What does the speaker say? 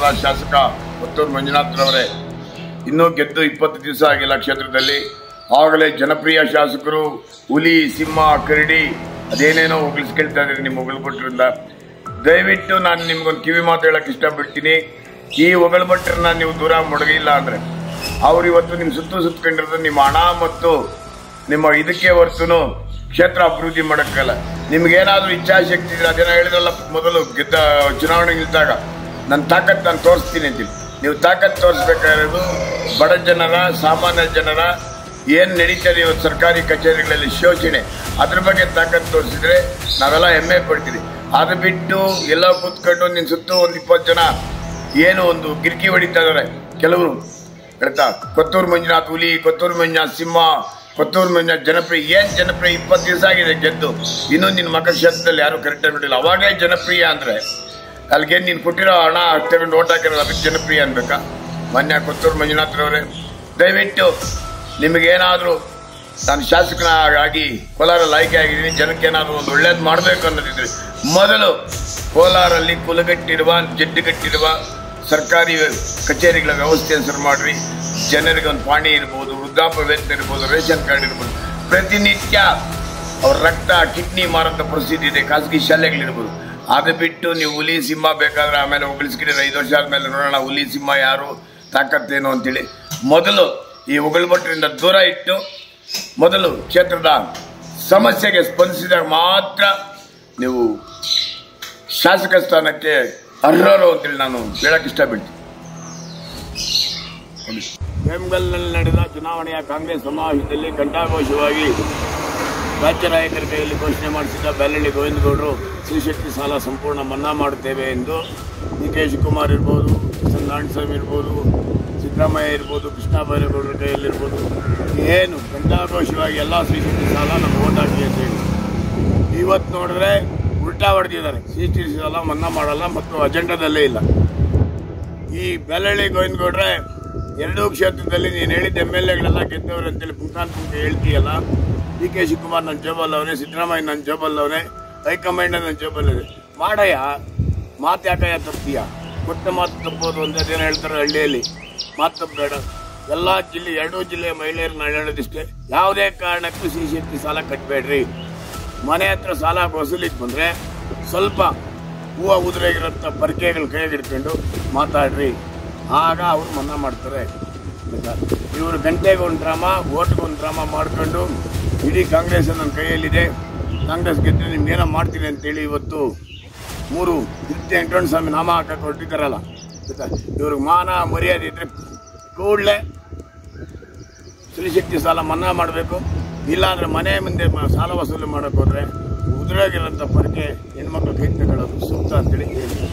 ಕ್ಷೇತ್ರದ ಶಾಸಕ ಕೊತ್ತೂರು ಮಂಜುನಾಥ್ರವರೇ, ಇನ್ನೂ ಗೆದ್ದು 20 ದಿವಸ ಆಗಿಲ್ಲ ಕ್ಷೇತ್ರದಲ್ಲಿ. ಆಗಲೇ ಜನಪ್ರಿಯ ಶಾಸಕರು ಹುಲಿ, ಸಿಂಹ, ಕರಡಿ ಅದೇನೇನೋ ಹೋಗಿಸ್ಕೊಳ್ತಾ ಇದ್ದೀರಿ ನಿಮ್ಮ ಹೊಗಳ್ಭಟ್ರಿಂದ. ದಯವಿಟ್ಟು ನಾನು ನಿಮ್ಗೊಂದು ಕಿವಿ ಮಾತು ಹೇಳಕ್ ಇಷ್ಟಪಡ್ತೀನಿ. ಈ ಹೊಗಳ್ಭಟ್ರನ್ನ ನೀವು ದೂರ ಮಡಗಿಲ್ಲ ಅಂದ್ರೆ ಅವ್ರು ಇವತ್ತು ನಿಮ್ಮ ಸುತ್ತಕೊಂಡಿರೋದು ನಿಮ್ಮ ಹಣ ಮತ್ತು ನಿಮ್ಮ ಇದಕ್ಕೆ ಹೊರತುನು ಕ್ಷೇತ್ರ ಅಭಿವೃದ್ಧಿ ಮಾಡಕ್ಕಲ್ಲ. ನಿಮ್ಗೇನಾದ್ರೂ ಇಚ್ಛಾಶಕ್ತಿ ಇದ್ರೆ ಅದೇನೋ ಹೇಳಿದ್ರಲ್ಲ ಮೊದಲು ಗೆದ್ದ ಚುನಾವಣೆ ನಿಂತಾಗ, ನನ್ನ ತಾಕತ್ ನಾನು ತೋರಿಸ್ತೀನಿ ಅಂತೀನಿ. ನೀವು ತಾಕತ್ ತೋರಿಸ್ಬೇಕಾಗಿರೋದು ಬಡ ಜನರ, ಸಾಮಾನ್ಯ ಜನರ ಏನ್ ನಡೀತದೆ ಇವತ್ತು ಸರ್ಕಾರಿ ಕಚೇರಿಗಳಲ್ಲಿ ಶೋಷಣೆ, ಅದ್ರ ಬಗ್ಗೆ ತಾಕತ್ ತೋರಿಸಿದ್ರೆ ನಾವೆಲ್ಲ ಹೆಮ್ಮೆ ಪಡ್ತೀವಿ. ಅದು ಬಿಟ್ಟು ಎಲ್ಲ ಕೂತ್ಕೊಂಡು ನಿನ್ ಸುತ್ತು 20 ಜನ ಏನು ಒಂದು ಗಿರ್ಕಿ ಹೊಡಿತಾ ಇದಾರೆ ಕೆಲವರು ಹೇಳ್ತಾ, ಕೊತ್ತೂರು ಮಂಜುನಾಥ್ ಹುಲಿ, ಕೊತ್ತೂರು ಮಂಜುನಾಥ್ ಸಿಂಹ, ಕೊತ್ತೂರು ಮಂಜುನಾಥ್ ಜನಪ್ರಿಯ. ಏನ್ ಜನಪ್ರಿಯ? 20 ದಿವಸ ಆಗಿದೆ ಗೆದ್ದು, ಇನ್ನೂ ನಿನ್ನ ಮಗ ಕ್ಷೇತ್ರದಲ್ಲಿ ಯಾರು ಕರೆಕ್ಟಾಗಿ ಬಿಟ್ಟಿಲ್ಲ. ಅವಾಗೇ ಜನಪ್ರಿಯ ಅಂದ್ರೆ ಅಲ್ಲಿಗೆ ನೀನು ಕೊಟ್ಟಿರೋ ಹಣ ತಗೊಂಡು ಓಟ್ ಹಾಕಿರೋದು ಅದಕ್ಕೆ ಜನಪ್ರಿಯ ಅನ್ಬೇಕಾ? ಮಾನ್ಯ ಕೊತ್ತೂರು ಮಂಜುನಾಥ್ರವರೇ, ದಯವಿಟ್ಟು ನಿಮಗೇನಾದ್ರೂ ನಾನು ಶಾಸಕನಾಗಿ ಕೋಲಾರಲ್ಲಿ ಆಯ್ಕೆ ಆಗಿದ್ದೀನಿ, ಜನಕ್ಕೇನಾದ್ರೂ ಒಂದು ಒಳ್ಳೇದು ಮಾಡಬೇಕು ಅನ್ನೋದಿದ್ರೆ ಮೊದಲು ಕೋಲಾರಲ್ಲಿ ಕುಲಗಟ್ಟಿರುವ, ಜಡ್ಡುಗಟ್ಟಿರುವ ಸರ್ಕಾರಿ ಕಚೇರಿಗಳ ವ್ಯವಸ್ಥೆಯನ್ನು ಶುರು ಮಾಡ್ರಿ. ಜನರಿಗೆ ಒಂದು ಪಾಣಿ ಇರ್ಬೋದು, ವೃದ್ಧಾಪ್ಯ ವೇತನ ಇರ್ಬೋದು, ರೇಷನ್ ಕಾರ್ಡ್ ಇರ್ಬೋದು. ಪ್ರತಿನಿತ್ಯ ಅವ್ರ ರಕ್ತ, ಕಿಡ್ನಿ ಮಾರಂತ ಪರಿಸ್ಥಿತಿ ಇದೆ ಖಾಸಗಿ ಶಾಲೆಗಳಿರ್ಬೋದು. ಅದು ಬಿಟ್ಟು ನೀವು ಹುಲಿ, ಸಿಂಹ ಬೇಕಾದ್ರೆ ಆಮೇಲೆ ಹೊಗಳಿಸ್ಕಿದ್ರೆ 5 ವರ್ಷ ಆದ್ಮೇಲೆ ನೋಡೋಣ ಹುಲಿ, ಸಿಂಹ ಯಾರು, ತಾಕತ್ತೇನು ಅಂತೇಳಿ. ಮೊದಲು ಈ ಹೊಗಳ್ಭಟ್ರಿಂದ ದೂರ ಇಟ್ಟು ಮೊದಲು ಕ್ಷೇತ್ರದ ಸಮಸ್ಯೆಗೆ ಸ್ಪಂದಿಸಿದಾಗ ಮಾತ್ರ ನೀವು ಶಾಸಕ ಸ್ಥಾನಕ್ಕೆ ಅರ್ಹರು ಅಂತೇಳಿ ನಾನು ಹೇಳಕ್ ಇಷ್ಟಪಡ್ತೀನಿ. ಬೇಮಗಲ್ನಲ್ಲಿ ನಡೆದ ಚುನಾವಣೆಯ ಕಾಂಗ್ರೆಸ್ ಸಮಾವೇಶದಲ್ಲಿ ಘಂಟಾಘೋಷವಾಗಿ ರಾಜ್ಯ ನಾಯಕರ ಕೈಯಲ್ಲಿ ಘೋಷಣೆ ಮಾಡಿಸಿದ ಬೆಳ್ಳಳ್ಳಿ ಗೋವಿಂದಗೌಡರು ಶ್ರೀಶಕ್ತಿ ಸಾಲ ಸಂಪೂರ್ಣ ಮನ್ನಾ ಮಾಡುತ್ತೇವೆ ಎಂದು ಡಿ.ಕೆ. ಶಿವಕುಮಾರ್ ಇರ್ಬೋದು, ನಾರಾಯಣಸ್ವಾಮಿ ಇರ್ಬೋದು, ಸಿದ್ದರಾಮಯ್ಯ ಇರ್ಬೋದು, ಕೃಷ್ಣ ಬೈರೇಗೌಡರ ಕೈಯಲ್ಲಿರ್ಬೋದು, ಏನು ಘಂಟಾಘೋಷವಾಗಿ ಎಲ್ಲ ಶ್ರೀಶಕ್ತಿ ಸಾಲ ನಮ್ಮ ಓಟ್ ಹಾಕಿ ಅಂತ ಹೇಳಿ ಇವತ್ತು ನೋಡಿದ್ರೆ ಉಲ್ಟಾ ಹೊಡೆದಿದ್ದಾರೆ. ಶ್ರೀಶಕ್ತಿ ಸಾಲ ಮನ್ನಾ ಮಾಡಲ್ಲ ಮತ್ತು ಅಜೆಂಡಾದಲ್ಲೇ ಇಲ್ಲ. ಈ ಬೆಳ್ಳಳ್ಳಿ ಗೋವಿಂದಗೌಡ್ರೆ, ಎರಡೂ ಕ್ಷೇತ್ರದಲ್ಲಿ ನೀನು ಹೇಳಿದ್ದ MLAಗಳೆಲ್ಲ ಗೆದ್ದವ್ರು ಅಂತೇಳಿ ಪುಂಖಾನ್ ಹೇಳ್ತೀಯಲ್ಲ. ಡಿ.ಕೆ. ಶಿವಕುಮಾರ್ ನನ್ನ ಜೋಬಲ್ಲವನೇ, ಸಿದ್ದರಾಮಯ್ಯ ನನ್ನ ಜೋಬಲ್ಲವನೇ, ಹೈಕಮಾಂಡ್ ನನ್ನ ಜೋಬಲ್ಲಿದೆ. ಮಾಡಯ್ಯ, ಮಾತು ಯಾಕಯ್ಯ ತಪ್ತೀಯ? ಕೊಟ್ಟ ಮಾತು ತಪ್ಪೋದು ಅಂತ ಅದೇನು ಹೇಳ್ತಾರೆ ಹಳ್ಳಿಯಲ್ಲಿ, ಮಾತು ತಪ್ಪಬೇಡ. ಎಲ್ಲ ಜಿಲ್ಲೆ, 2 ಜಿಲ್ಲೆಯ ಮಹಿಳೆಯರನ್ನ ಹೇಳೋದಿಷ್ಟೇ, ಯಾವುದೇ ಕಾರಣಕ್ಕೂ ಶ್ರೀಶಕ್ತಿ ಸಾಲ ಕಟ್ಟಬೇಡ್ರಿ. ಮನೆ ಹತ್ರ ಸಾಲ ವಸೂಲಿಗೆ ಬಂದರೆ ಸ್ವಲ್ಪ ಹೂವು ಉದುರಾಗಿರೋಂಥ ಪರ್ಕೆಗಳು ಕೈಗೆ ಹಿಡ್ಕೊಂಡು ಮಾತಾಡ್ರಿ, ಆಗ ಅವ್ರು ಮನ್ನಾ ಮಾಡ್ತಾರೆ. ಇವರು ಗಂಟೆಗೆ ಒಂದು ಡ್ರಾಮಾ, ಓಟ್ಗೆ ಒಂದು ಡ್ರಾಮಾ ಮಾಡ್ಕೊಂಡು ಇಡೀ ಕಾಂಗ್ರೆಸ್ ನನ್ನ ಕೈಯಲ್ಲಿದೆ, ಕಾಂಗ್ರೆಸ್ ಗೆದ್ದರೆ ನಿಮ್ಗೇನೋ ಮಾಡ್ತೀನಿ ಅಂತೇಳಿ ಇವತ್ತು 3 ವೆಂಕಟರಮಣ ಸ್ವಾಮಿ ನಾಮ ಹಾಕಕ್ಕೆ ಹೊರಟಿದ್ದಾರಲ್ಲ. ಇವ್ರಿಗೆ ಮಾನ ಮರ್ಯಾದೆ ಇದ್ರೆ ಕೂಡಲೇ ಶ್ರೀಶಕ್ತಿ ಸಾಲ ಮನ್ನಾ ಮಾಡಬೇಕು. ಇಲ್ಲಾಂದರೆ ಮನೆ ಮುಂದೆ ಸಾಲ ವಸೂಲಿ ಮಾಡೋಕೆ ಹೋದರೆ ಉದುರಾಗಿರೋಂಥ ಪರಕೆ ಹೆಣ್ಮಕ್ಳು ಕೈ ತಗೊಳ್ಳೋದು ಸೂಕ್ತ ಅಂತೇಳಿ ಹೇಳಿ.